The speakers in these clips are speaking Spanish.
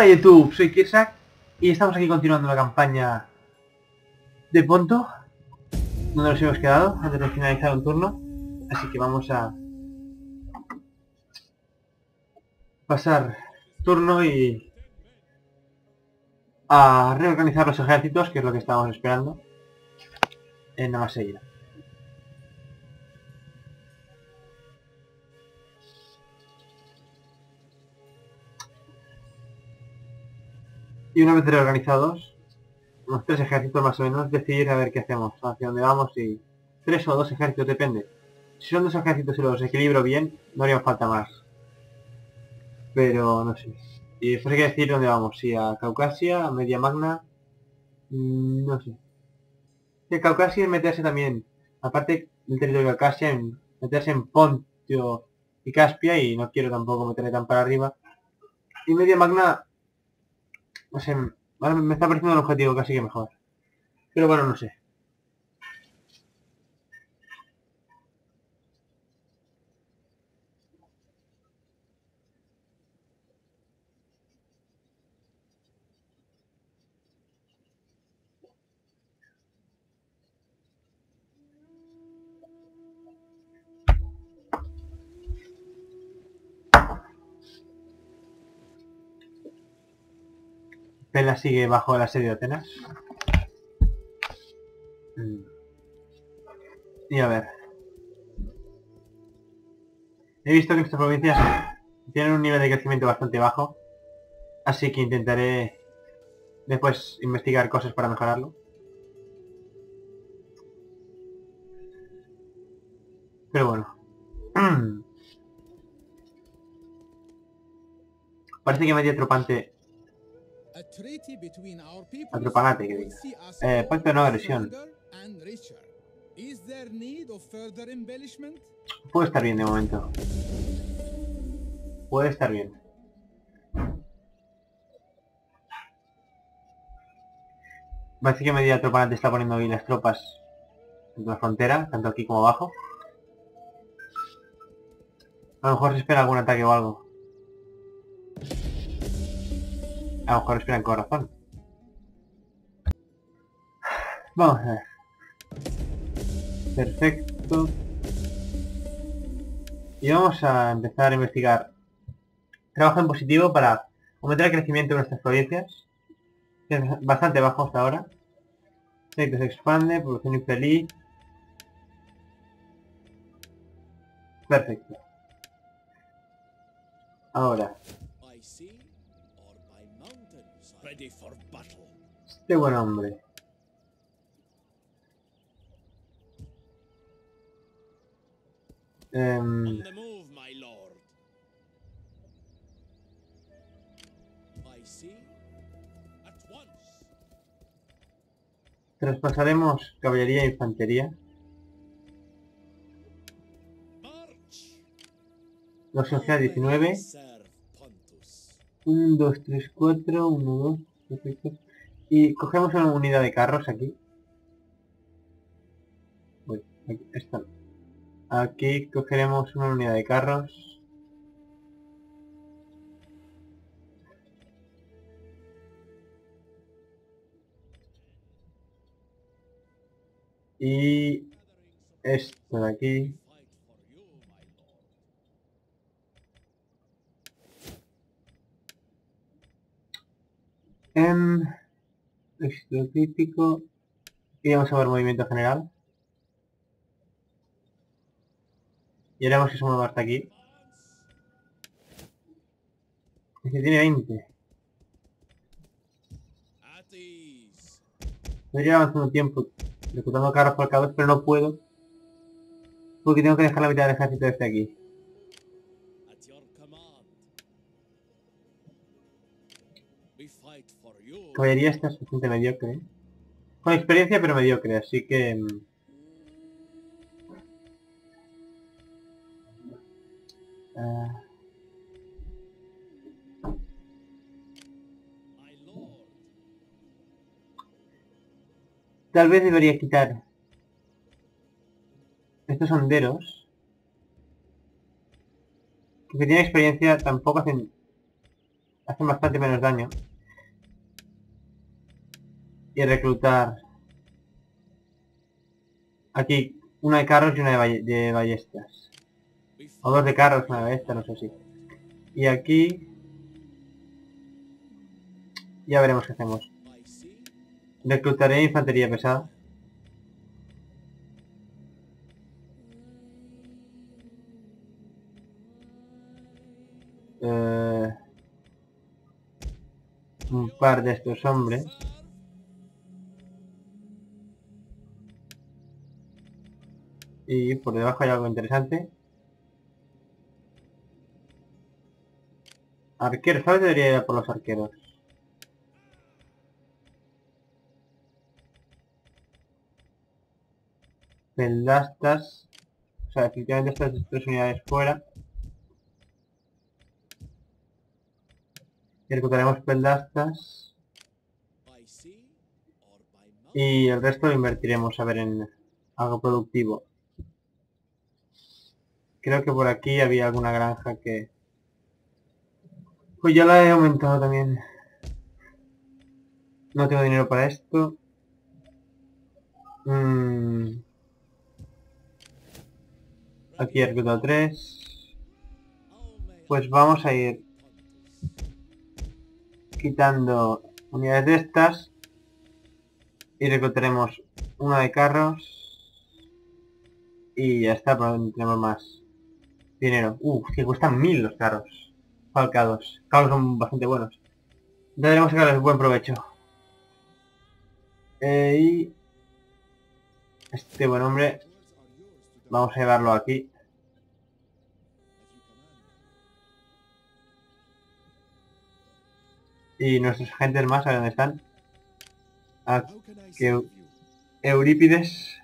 Hola YouTube, soy Kirsak y estamos aquí continuando la campaña de Ponto, donde nos hemos quedado antes de finalizar un turno, así que vamos a pasar turno y a reorganizar los ejércitos, que es lo que estábamos esperando en Amaseya. Y una vez reorganizados, unos 3 ejércitos más o menos, decidir a ver qué hacemos, hacia dónde vamos, y 3 o 2 ejércitos, depende. Si son 2 ejércitos y los equilibro bien, no haría falta más. Pero no sé. Y después hay que decidir dónde vamos, si a Caucasia, a Media Magna, no sé. Si a Caucasia es meterse también, aparte del territorio de Caucasia, meterse en Pontio y Caspia, y no quiero tampoco meterme tan para arriba. Y Media Magna, no sé, me está pareciendo un objetivo casi que mejor. Pero bueno, no sé. Pela sigue bajo el asedio de Atenas. Y a ver. He visto que nuestras provincias tienen un nivel de crecimiento bastante bajo. Así que intentaré después investigar cosas para mejorarlo. Pero bueno. Parece que media tropante. Atropanate, que diga. Pacto de no agresión. Puede estar bien de momento. Puede estar bien. Parece que media atropanate está poniendo bien las tropas en la frontera, tanto aquí como abajo. A lo mejor se espera algún ataque o algo. A lo mejor esperan corazón. Vamos a ver. Perfecto. Y vamos a empezar a investigar. Trabajo en positivo para aumentar el crecimiento de nuestras provincias. Que es bastante bajo hasta ahora. Que se expande, producción infeliz. Perfecto. Ahora. Este buen hombre. Traspasaremos caballería e infantería. Los sociedad 19. 1, 2, 3, 4. 1, 2. Perfecto. Y cogemos una unidad de carros aquí. Uy, aquí está. Aquí cogeremos una unidad de carros. Y esto de aquí. Esto crítico. Y vamos a ver movimiento general. Y haremos que se mueva hasta aquí. Es que tiene 20. Podría avanzar un tiempo reclutando carros por cada vez, pero no puedo. Porque tengo que dejar la mitad del ejército este aquí. Caballería esta es bastante mediocre. Con experiencia, pero mediocre, así que... tal vez debería quitar estos honderos. Que tienen experiencia, tampoco hacen hacen bastante menos daño. Y reclutar aquí una de carros y una de ballestas. O dos de carros, una de ballestas, no sé si. Y aquí ya veremos qué hacemos. Reclutaré infantería pesada. Un par de estos hombres. Y por debajo hay algo interesante. Arqueros, ¿sabes? Debería ir a por los arqueros. Peldastas. O sea, efectivamente estas tres unidades fuera. Y reclutaremos peldastas. Y el resto lo invertiremos a ver en algo productivo. Creo que por aquí había alguna granja que... Pues ya la he aumentado también. No tengo dinero para esto. Aquí he reclutado 3. Pues vamos a ir quitando unidades de estas. Y reclutaremos una de carros. Y ya está, pero no tenemos más dinero. Que cuestan 1000 los carros falcados. Carros son bastante buenos. Deberemos sacarles buen provecho. Y este buen hombre vamos a llevarlo aquí. Y nuestros agentes más, a ver dónde están. Aquí Eurípides,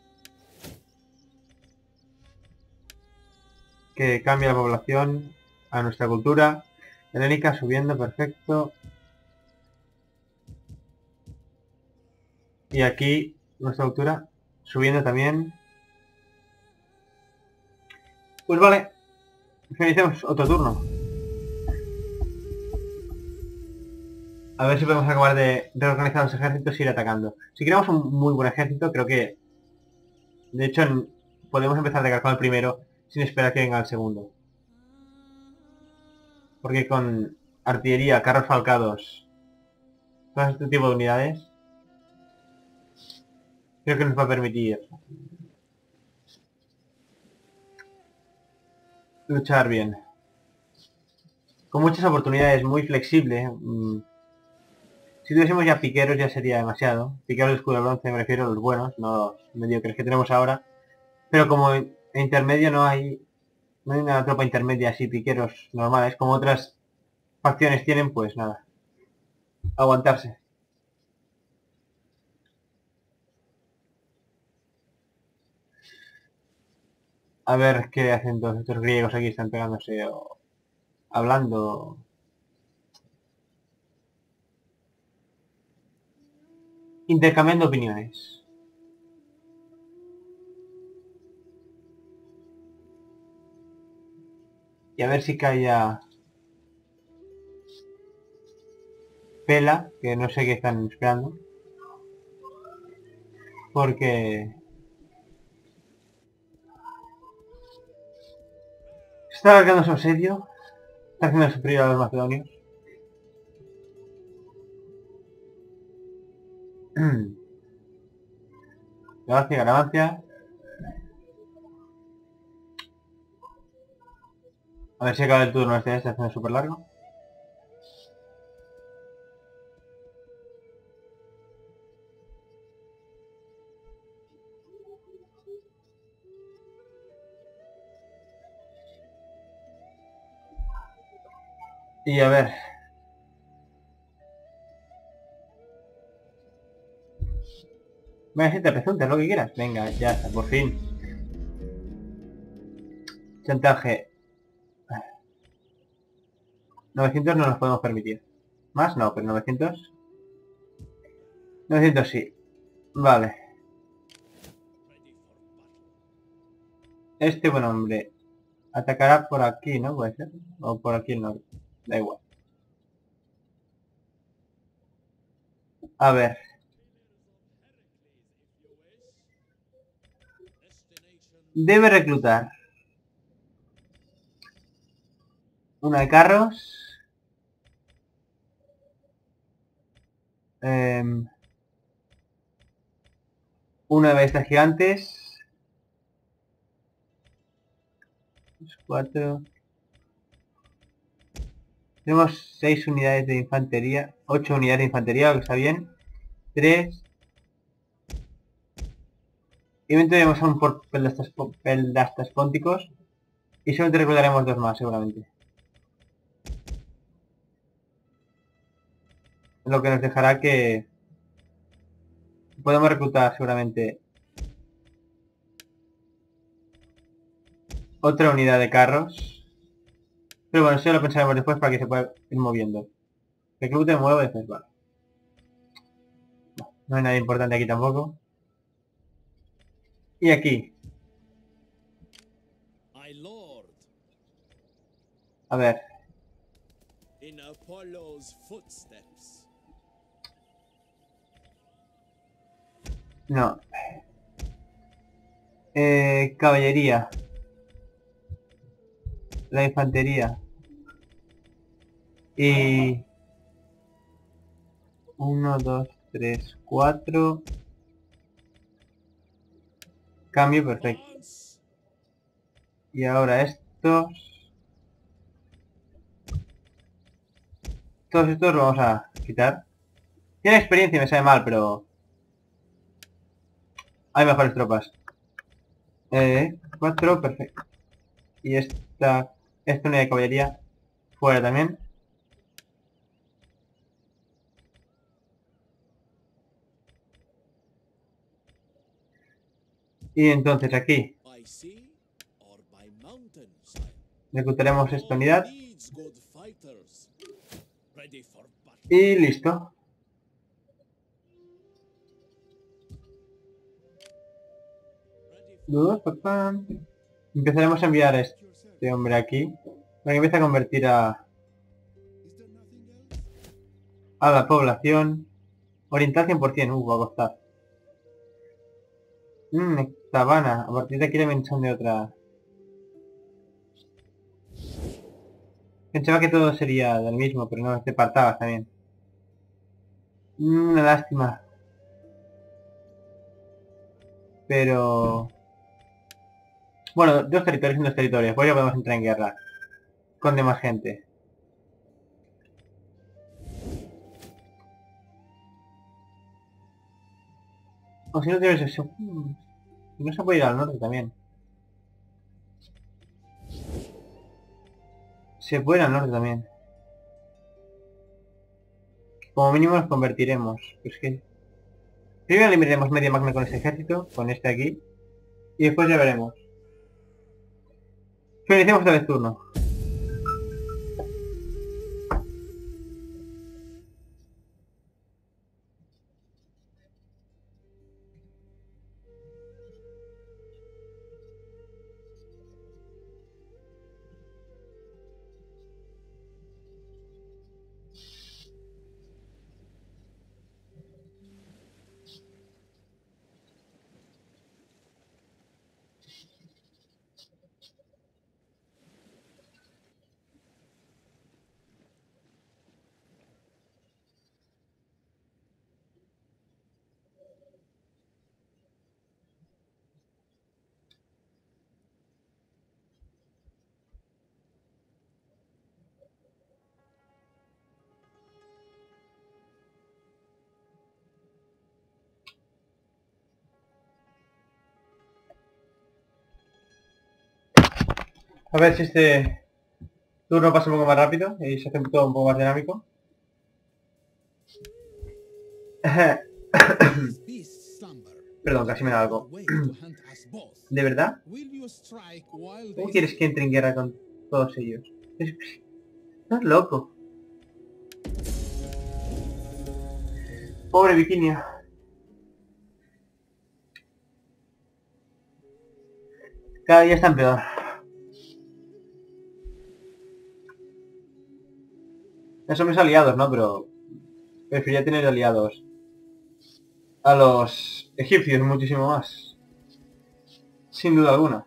que cambia la población a nuestra cultura. Helénica subiendo, perfecto. Y aquí nuestra cultura subiendo también. Pues vale, finalicemos otro turno. A ver si podemos acabar de reorganizar los ejércitos y ir atacando. Si queremos un muy buen ejército, creo que... De hecho, podemos empezar a atacar con el primero sin esperar que venga el segundo. Porque con artillería, carros falcados, todo este tipo de unidades, creo que nos va a permitir luchar bien. Con muchas oportunidades, muy flexible. Si tuviésemos ya piqueros ya sería demasiado. Piqueros de escudo de bronce, me refiero a los buenos, no los mediocres que tenemos ahora. Pero como en intermedio no hay una tropa intermedia así, piqueros normales, como otras facciones tienen, pues nada. Aguantarse. A ver qué hacen todos estos griegos aquí, están pegándose o hablando. Intercambiando opiniones. Y a ver si cae ya Pela, que no sé qué están esperando. Porque... está alargando su asedio. Está haciendo superior a los macedonios. Galacia, Galacia. A ver si acaba el turno este, está haciendo súper largo. Y a ver. Venga, si te preguntas lo que quieras. Venga, ya está, por fin. Chantaje. 900 no nos podemos permitir. Más no, pero 900. 900 sí. Vale. Este buen hombre atacará por aquí, ¿no? Puede ser. O por aquí el norte. Da igual. A ver. Debe reclutar una de carros. Una de ballestas gigantes. 4. Tenemos 6 unidades de infantería. 8 unidades de infantería, lo que está bien. 3. Y tenemos a un por peldastas pónticos. Y solamente reclutaremos 2 más, seguramente. Lo que nos dejará que podemos reclutar seguramente otra unidad de carros. Pero bueno, eso lo pensaremos después para que se pueda ir moviendo. Reclute, muevo, después va. No hay nada importante aquí tampoco. Y aquí. A ver. No. Caballería. La infantería. Y... 1, 2, 3, 4. Cambio, perfecto. Y ahora estos. Todos estos los vamos a quitar. Tiene experiencia y me sabe mal, pero... hay mejores tropas. 4, perfecto. Y esta unidad de caballería fuera también. Y entonces aquí reclutaremos esta unidad. Y listo. Empezaremos a enviar a este hombre aquí. Para que empiece a convertir a la población. Oriental 100%. Va a costar. Tabana. A partir de aquí le mención de otra. Pensaba que todo sería del mismo, pero no, te partabas también. Una lástima. Pero... bueno, 2 territorios en 2 territorios. Pues ya podemos entrar en guerra. Con demás gente. O si no tienes eso. No se puede ir al norte también. Se puede ir al norte también. Como mínimo nos convertiremos. Pues que... primero eliminaremos media magna con ese ejército. Con este aquí. Y después ya veremos. Finalicemos otra vez turno. A ver si este turno pasa un poco más rápido y se hace todo un poco más dinámico. Perdón, casi me da algo. ¿De verdad? ¿Cómo quieres que entre en guerra con todos ellos? Estás loco. Pobre Vikinia. Cada día están peor. Son mis aliados, ¿no? Pero preferiría tener aliados a los egipcios muchísimo más. Sin duda alguna.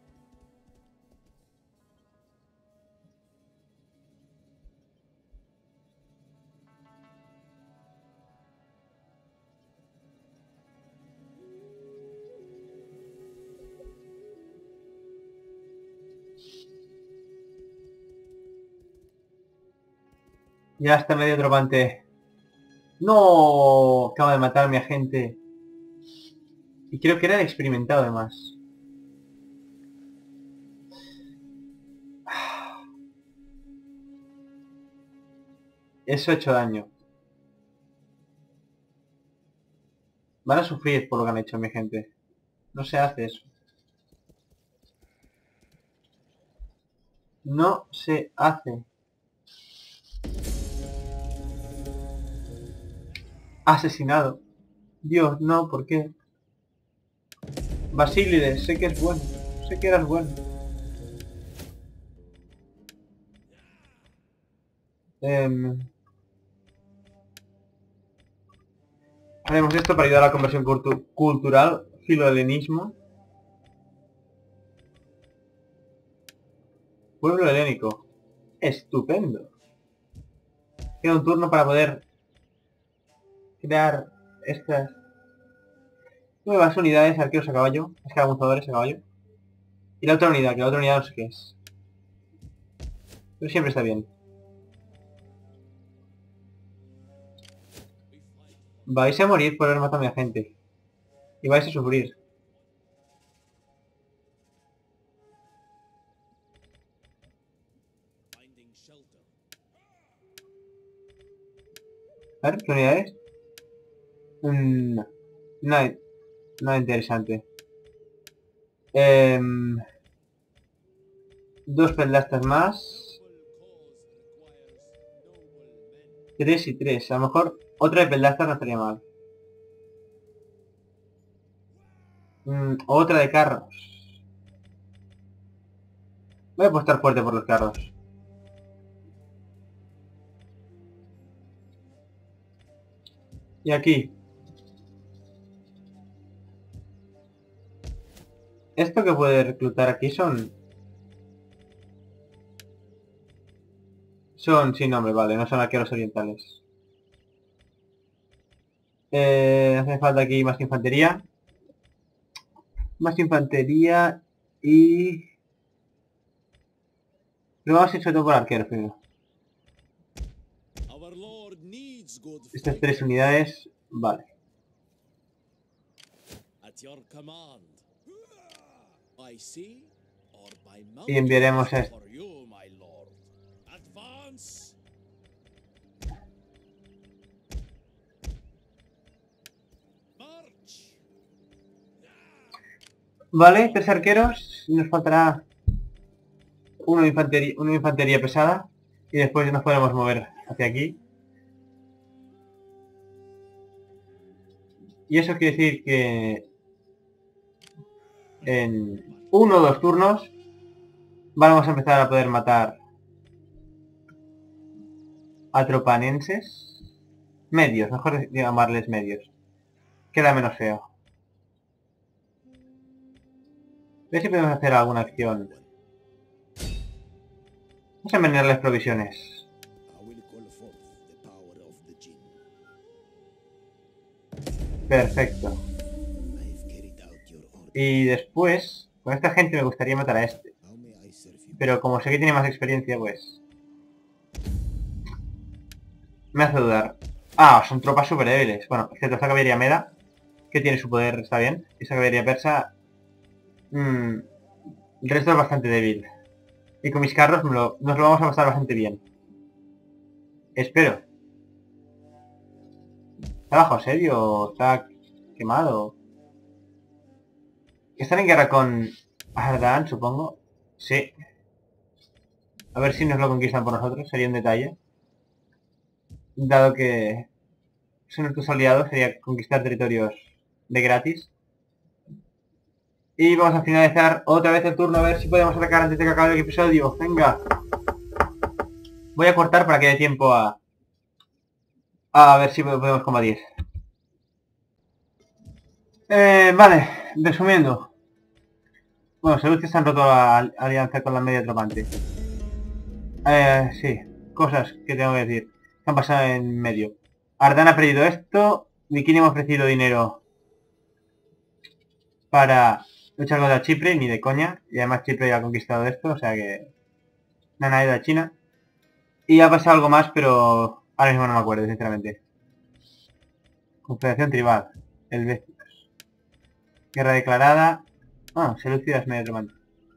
Ya está medio tropante. ¡No! Acaba de matar a mi agente. Y creo que era el experimentado además. Eso ha hecho daño. Van a sufrir por lo que han hecho mi gente. No se hace eso. No se hace. Asesinado. Dios, no, ¿por qué? Basílides, sé que es bueno. Sé que eras bueno. Haremos esto para ayudar a la conversión cultural, filohelenismo. Pueblo helénico. Estupendo. Queda un turno para poder crear estas nuevas unidades, arqueros a caballo, escaramuzadores a caballo. Y la otra unidad, que la otra unidad no sé qué es. Pero siempre está bien. Vais a morir por haber matado a mi agente. Y vais a sufrir. A ver, ¿qué unidades? No. Nada interesante. Dos pelastas más. 3 y 3. A lo mejor otra de pelastas no estaría mal. Otra de carros. Voy a apostar fuerte por los carros. Y aquí. Esto que puede reclutar aquí son... sin nombre, vale, no son arqueros orientales. Hace falta aquí más infantería. Más infantería y... Lo vamos a ir sobre todo por arqueros primero. Estas 3 unidades, vale. Y enviaremos a esto. Vale, 3 arqueros. Nos faltará una infantería pesada. Y después nos podemos mover hacia aquí. Y eso quiere decir que en 1 o 2 turnos vamos a empezar a poder matar a tropanenses. Medios, mejor llamarles medios. Queda menos feo. A ver si podemos hacer alguna acción. Vamos a envenenar las provisiones. Perfecto. Y después, con esta gente me gustaría matar a este. Pero como sé que tiene más experiencia, pues... me hace dudar. Ah, son tropas súper débiles. Bueno, excepto esta caballería meda, que tiene su poder, está bien. Esa caballería persa... el resto es bastante débil. Y con mis carros nos lo vamos a pasar bastante bien. Espero. ¿Está bajo asedio? ¿Está quemado? ¿Están en guerra con Ardan, supongo? Sí. A ver si nos lo conquistan por nosotros, sería un detalle. Dado que son nuestros aliados, sería conquistar territorios de gratis. Y vamos a finalizar otra vez el turno a ver si podemos atacar antes de que acabe el episodio. Venga. Voy a cortar para que dé tiempo a ver si podemos combatir. Vale, resumiendo. Bueno, Salud se han roto la alianza con la media tropante. Sí, cosas que tengo que decir. Que han pasado en medio. Ardan ha perdido esto. Bikini hemos ofrecido dinero para luchar contra Chipre, ni de coña. Y además Chipre ya ha conquistado esto, o sea que... No han ido a China. Y ha pasado algo más, pero ahora mismo no me acuerdo, sinceramente. Confederación Tribal. El Vecinos. Guerra declarada. Ah, Seleucidas medio tropante.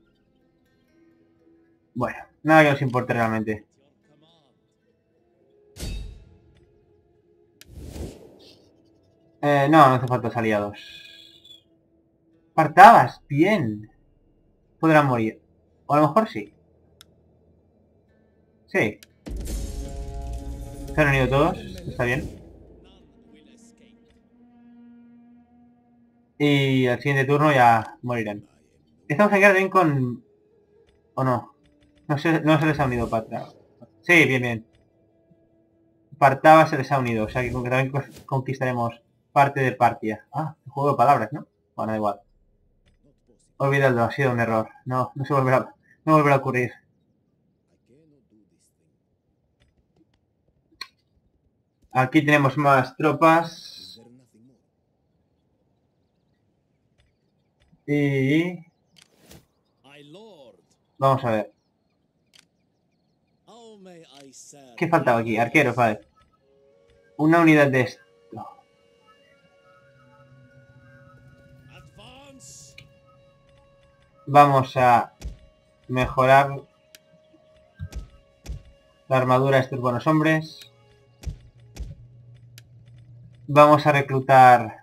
Bueno, nada que nos importe realmente. No hace falta aliados. Partabas, bien. Podrán morir. O a lo mejor sí. Sí. Se han unido todos, está bien. Y al siguiente turno ya morirán. Estamos en guerra bien con... ¿O no? No se les ha unido Patra. Sí, bien, bien. Partaba se les ha unido, o sea que también conquistaremos parte de Partia. Ah, un juego de palabras, ¿no? Bueno, da igual. Olvídalo, ha sido un error. No, no volverá a ocurrir. Aquí tenemos más tropas. Y... Vamos a ver. ¿Qué faltaba aquí? Arqueros, vale. Una unidad de esto. Vamos a mejorar la armadura de estos buenos hombres. Vamos a reclutar...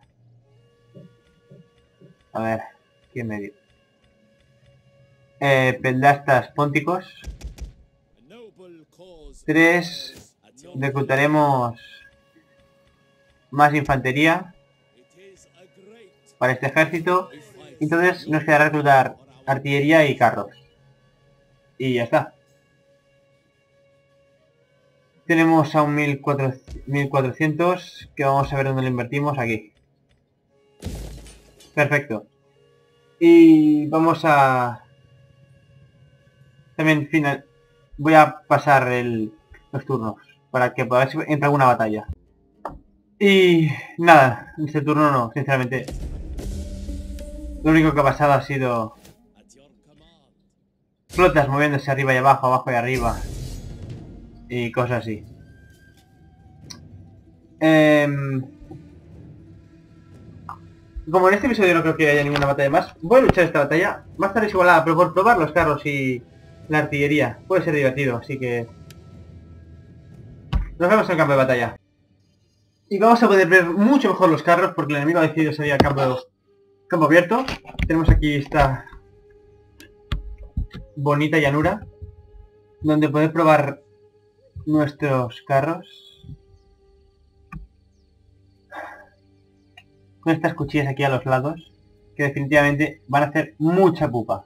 A ver, ¿quién me dio? Peldastas pónticos. 3. Reclutaremos más infantería para este ejército. Entonces nos quedará reclutar artillería y carros. Y ya está. Tenemos a un 1400 que vamos a ver dónde lo invertimos. Aquí. Perfecto. Y vamos a... También voy a pasar los turnos para que podáis entrar alguna batalla. Y nada, en este turno no, sinceramente. Lo único que ha pasado ha sido flotas moviéndose arriba y abajo, abajo y arriba. Y cosas así. Como en este episodio no creo que haya ninguna batalla más, voy a luchar esta batalla. Va a estar igualada, pero por probar los carros y la artillería. Puede ser divertido, así que... Nos vemos en el campo de batalla. Y vamos a poder ver mucho mejor los carros porque el enemigo ha decidido salir al campo abierto. Tenemos aquí esta bonita llanura donde poder probar nuestros carros con estas cuchillas aquí a los lados que definitivamente van a hacer mucha pupa.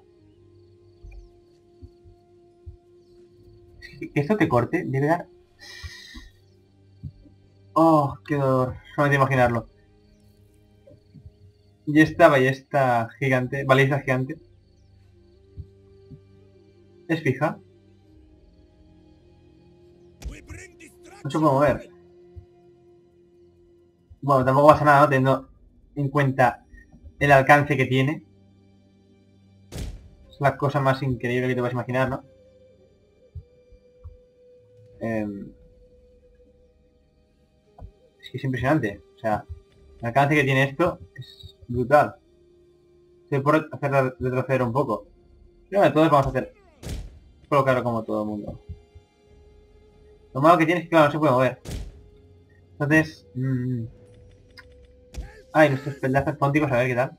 Que esto te corte debe dar... Oh, qué dolor, solamente imaginarlo. Y esta ballesta gigante, baliza gigante, es fija. No se puede mover. Bueno, tampoco pasa nada, ¿no? Teniendo en cuenta el alcance que tiene. Es la cosa más increíble que te puedes imaginar, ¿no? Es que es impresionante. O sea, el alcance que tiene esto es brutal. Se puede hacer retroceder un poco. Pero de todos vamos a hacer colocarlo como todo el mundo. Lo malo que tiene es que claro, no se puede mover. Entonces... Ay, nuestros pedazos pónticos, a ver qué tal.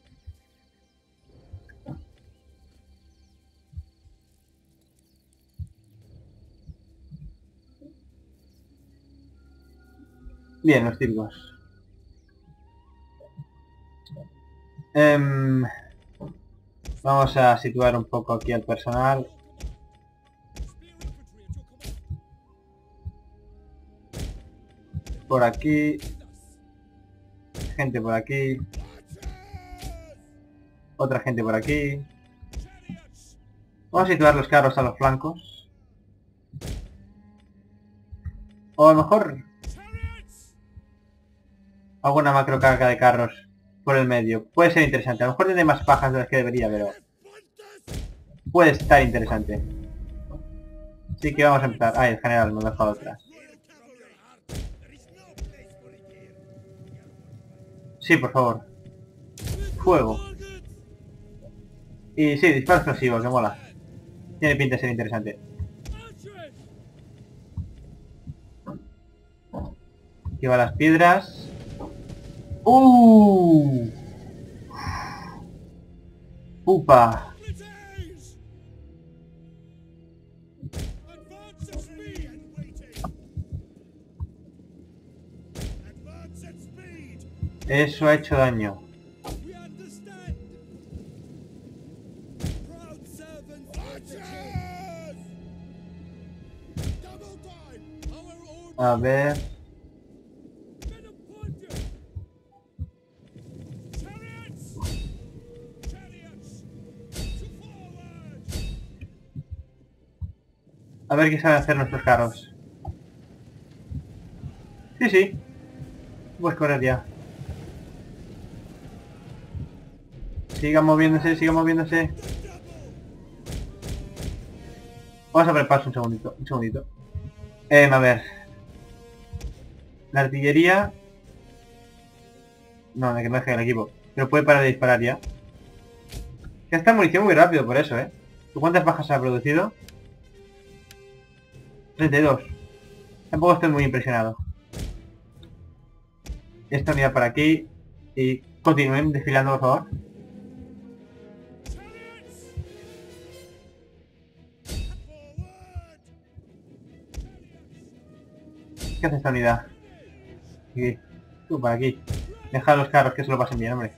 Bien, los típicos. Vamos a situar un poco aquí al personal. Por aquí. Gente por aquí. Otra gente por aquí. Vamos a situar los carros a los flancos. O a lo mejor alguna macro carga de carros por el medio. Puede ser interesante. A lo mejor tiene más pajas de las que debería, pero puede estar interesante. Así que vamos a empezar. Ah, el general me lo ha dejado atrás. Sí, por favor. Fuego. Y sí, disparo explosivo, que mola. Tiene pinta de ser interesante. Aquí van las piedras. ¡Upa! Eso ha hecho daño. A ver... A ver qué saben hacer nuestros carros. Sí, sí. Puedes correr ya. Sigan moviéndose, sigan moviéndose. Vamos a prepararse un segundito, un segundito. A ver. La artillería... No, de que no deje el equipo. Pero puede parar de disparar ya. Gasta munición muy rápido por eso, ¿eh? ¿Tú cuántas bajas ha producido? 32. Tampoco estoy muy impresionado. Esta unidad para aquí. Y continúen desfilando, por favor. ¿Qué hace esta unidad? Aquí. Tú, para aquí. Deja los carros que se lo pasen bien, hombre.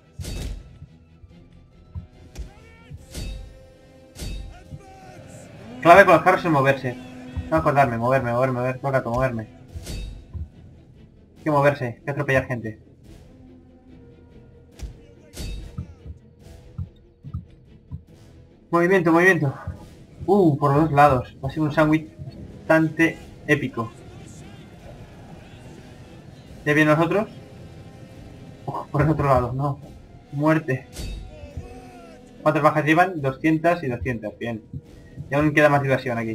Clave con los carros es moverse. No acordarme, moverme, toca moverme. Hay que moverse, hay que atropellar gente. Movimiento, movimiento. Por los dos lados. Va a ser un sándwich bastante épico. ¿Ya vienen los otros? Por el otro lado, no. Muerte. ¿Cuántas bajas llevan? 200 y 200, bien. Y aún queda más diversión aquí.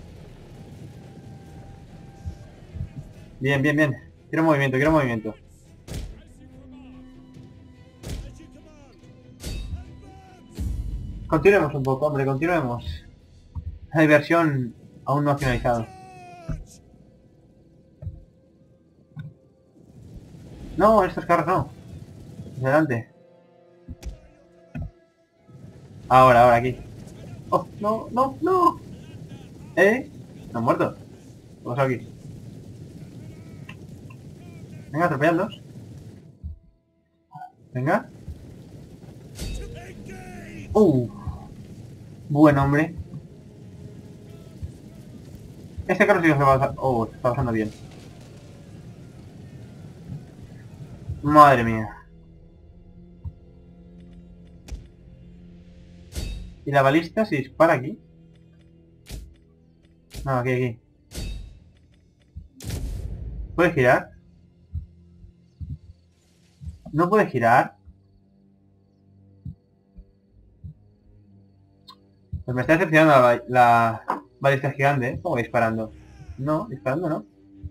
Bien, bien, bien. Quiero movimiento, quiero movimiento. Continuemos un poco, hombre, continuemos. La diversión aún no ha finalizado. No, estos carros no. Adelante. Ahora, aquí. Oh, no, no, no. No han muerto. ¿Qué pasa aquí? Venga, atropelladlos. Venga. Buen hombre. Este carro sí que se va a pasar. Se está pasando bien. Madre mía. ¿Y la balista se dispara aquí? No, aquí. ¿Puede girar? ¿No puede girar? Pues me está decepcionando la balista gigante, ¿eh? ¿Cómo disparando? No, disparando no.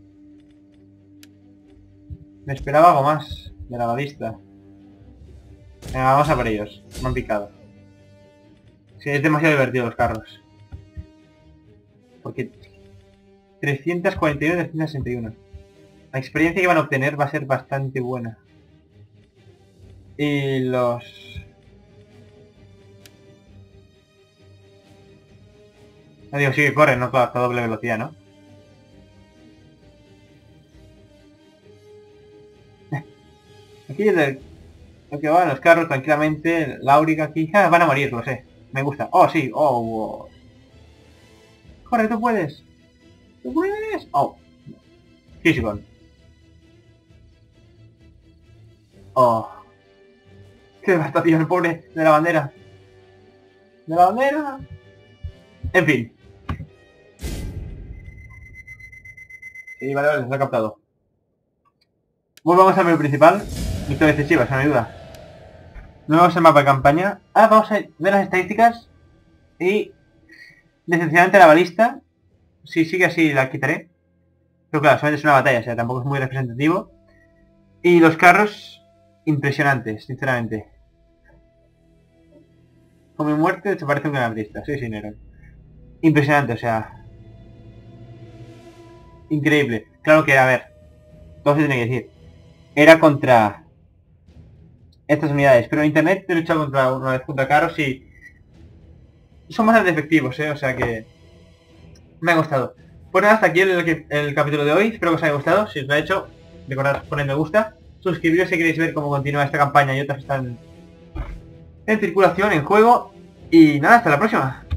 Me esperaba algo más de la balista. Venga, vamos a por ellos. Me han picado. Sí, es demasiado divertido los carros. Porque 341 y 361. La experiencia que van a obtener va a ser bastante buena. Y los... No digo, sí que corren, no, claro, a doble velocidad, ¿no? Aquí lo que van los carros tranquilamente, la áurica aquí... van a morir, lo sé. Me gusta. Oh, sí, wow. Corre, tú puedes. ¡Tú puedes! Oh. Fishbone. Oh. Qué devastación, pobre de la bandera. De la bandera. En fin. Sí, vale, lo he captado. Volvamos al menú principal. Victoria excesiva, no hay duda. No vamos al mapa de campaña. Ahora vamos a ver las estadísticas. Y decepcionante la balista. Si sigue así la quitaré. Pero claro, solamente es una batalla, o sea, tampoco es muy representativo. Y los carros, impresionantes, sinceramente. Con mi muerte te parece un gran artista, soy sincero. Impresionante, o sea. Increíble. Claro que, a ver, todo se tiene que decir. Era contra estas unidades, pero en internet he luchado contra una vez contra carros y son bastante efectivos, o sea que me ha gustado. Pues nada, hasta aquí el capítulo de hoy. Espero que os haya gustado. Si os lo ha hecho, recordad poner me gusta. Suscribiros si queréis ver cómo continúa esta campaña y otras están en circulación, en juego. Y nada, hasta la próxima.